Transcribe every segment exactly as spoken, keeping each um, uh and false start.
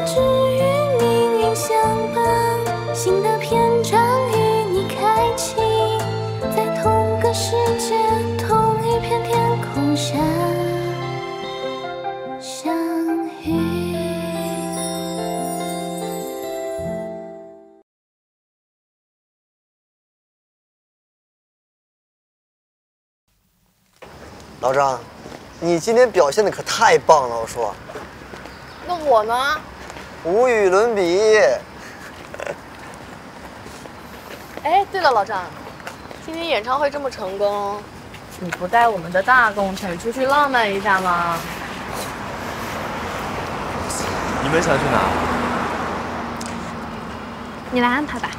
只与命运相伴，新的篇章与你开启，在同个世界，同一片天空下相遇。 老张，你今天表现的可太棒了，我说。 那我呢？ 无与伦比。 哎，对了，老张，今天演唱会这么成功，你不带我们的大工程出去浪漫一下吗？ 你们想去哪？ 你来安排吧。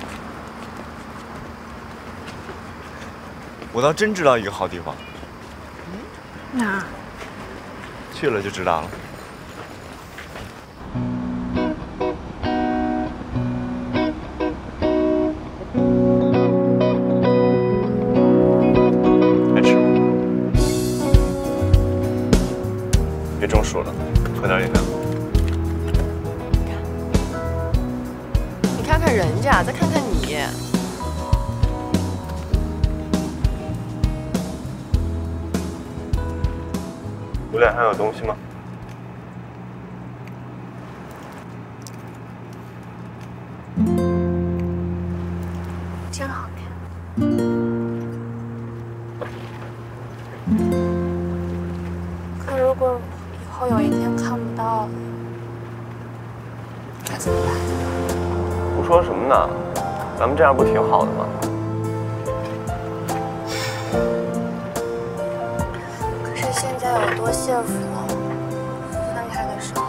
我倒真知道一个好地方。 哪儿？ 去了就知道了。爱吃吗？别中暑了，喝点饮料。 你看看人家，再看看你。 我脸上有东西吗？ 真好看。可如果以后有一天看不到了，该怎么办？ 胡说什么呢？咱们这样不挺好的吗？ 可是现在有多幸福，分开的时候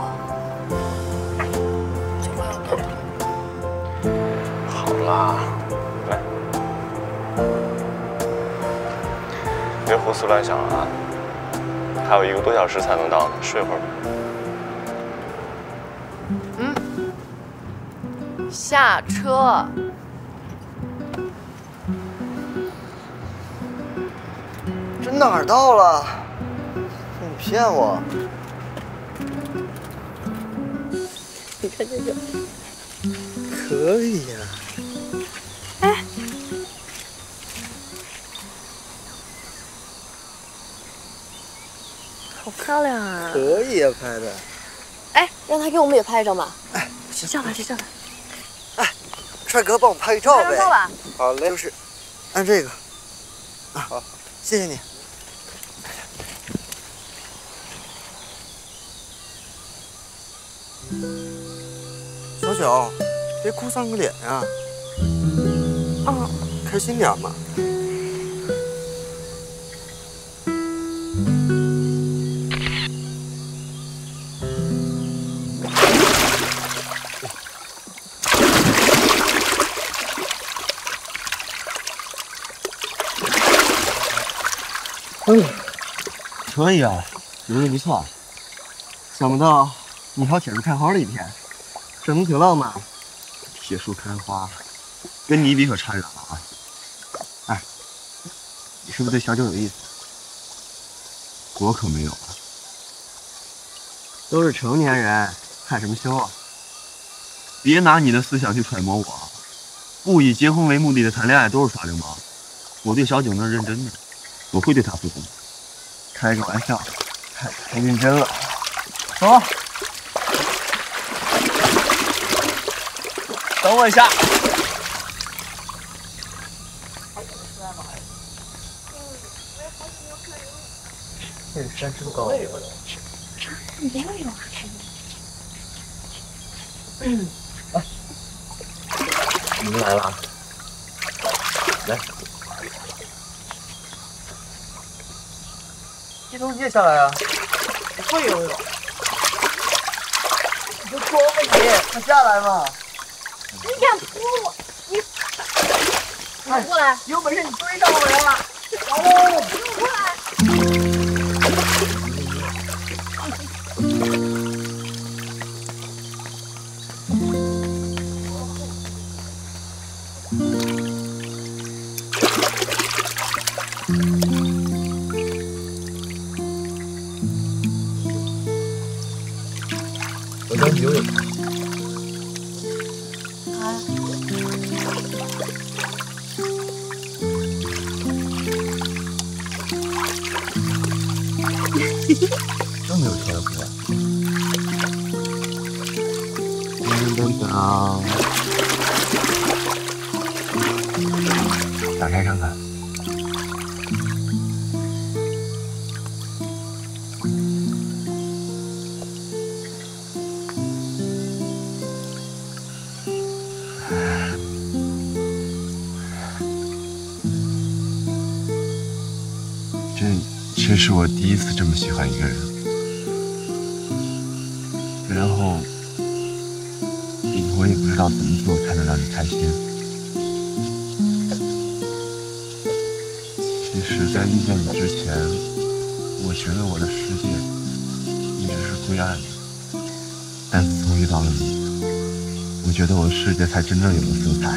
就会有多痛。 好啦，来，别胡思乱想了啊！还有一个多小时才能到呢，睡会儿吧。 嗯，下车。 这哪儿到了？你骗我！ 你看这个， 可以呀、 哎，好漂亮啊！ 可以呀、拍的。 哎，让他给我们也拍一张吧。 哎，不行， 叫他去叫他。 哎，帅哥，帮我拍个照呗。 拍张照吧。 好嘞，就是按这个。啊，好，谢谢你。小小，别哭丧个脸呀、 哦， 开心点嘛。嗯，可以啊，游的不错。想不到你朝铁树开花的一天，这能挺浪漫。 铁树开花，跟你比可差远了啊！ 哎，你是不是对小九有意思？ 我可没有啊。 都是成年人，害什么羞啊？ 别拿你的思想去揣摩我，不以结婚为目的的谈恋爱都是耍流氓。我对小九那是认真的，我会对她负责。 开个玩笑，太太认真了。走， 等我一下。 这是山真高。 没有有啊。 嗯，来，你们来了啊！来，一中你也下来啊！ 不会游泳。 你就说吧你，快下来嘛！ 你敢扑我？你快过来！ 有本事你追上我呀！好， 过来！ 我教你游泳。 这么有天赋啊！噔噔噔，打开看看。 这这是我第一次这么喜欢一个人，然后我也不知道怎么做才能让你开心。其实，在遇见你之前，我觉得我的世界一直是灰暗的，但自从遇到了你，我觉得我的世界才真正有了色彩。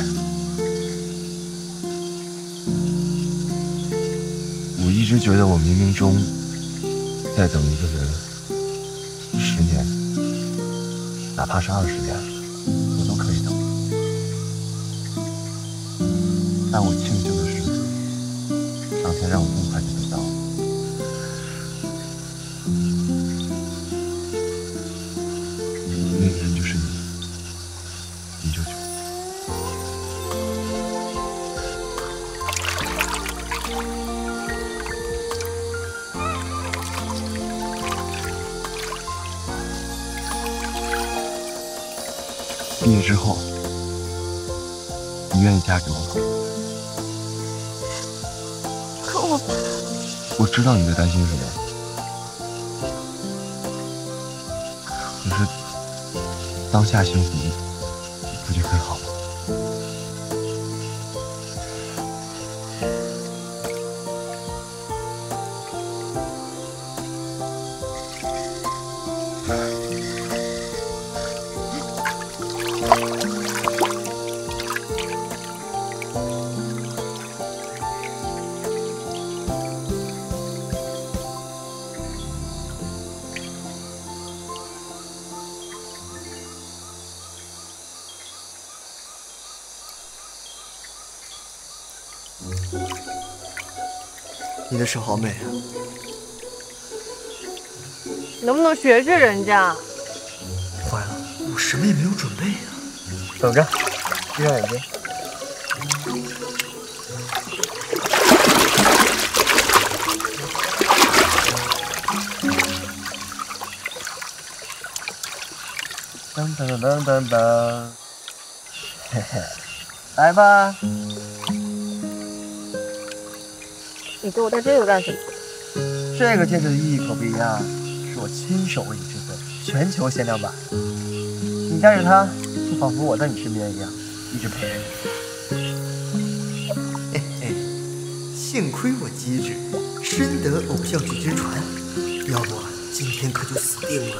我一直觉得我冥冥中在等一个人，十年，哪怕是二十年，我都可以等。但我庆幸的是，上天让我更快就等到了。那个人就是你，李九九。毕业之后，你愿意嫁给我吗？ 可我…… 我知道你在担心什么，可是当下幸福不就很好吗？ 你的手好美啊！ 能不能学学人家？ 坏了，我什么也没有准备啊！等着，闭上眼睛。当当当当当当，嘿嘿，来吧。 你给我戴这个干什么？ 这个戒指的意义可不一样，是我亲手为你制作，全球限量版。你戴着它，就仿佛我在你身边一样，一直陪着你。嘿嘿，幸亏我机智，深得偶像剧之传，要不今天可就死定了。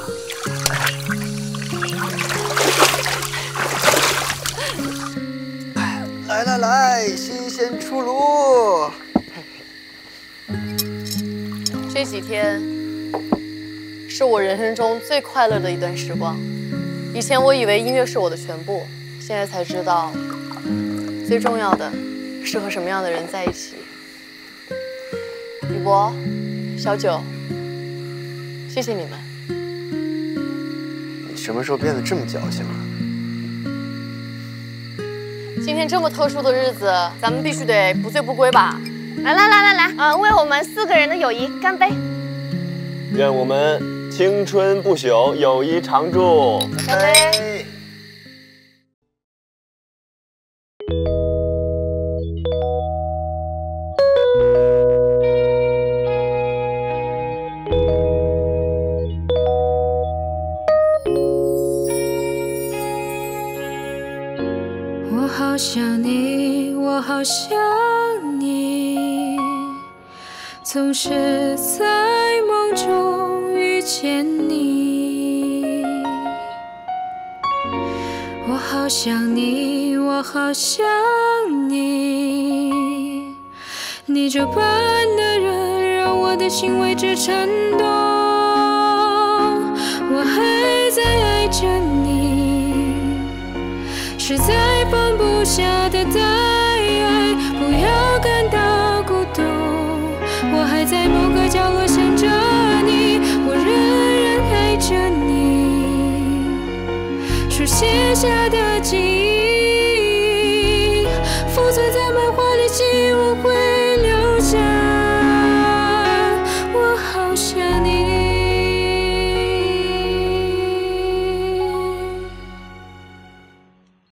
来来来，新鲜出炉。 这几天是我人生中最快乐的一段时光。以前我以为音乐是我的全部，现在才知道，最重要的是和什么样的人在一起。宇博、小九，谢谢你们。 你什么时候变得这么矫情了？ 今天这么特殊的日子，咱们必须得不醉不归吧？ 来来来来来，呃，为我们四个人的友谊干杯！ 愿我们青春不朽，友谊长驻。 干杯！ 我好想你，我好想你，总是在梦中遇见你。我好想你，我好想你，你这般的人让我的心为之颤动。我还在爱着你。 实在放不下的大爱，不要感到孤独。我还在某个角落想着你，我仍然爱着你。书写下的记忆，封存在漫画里，希望会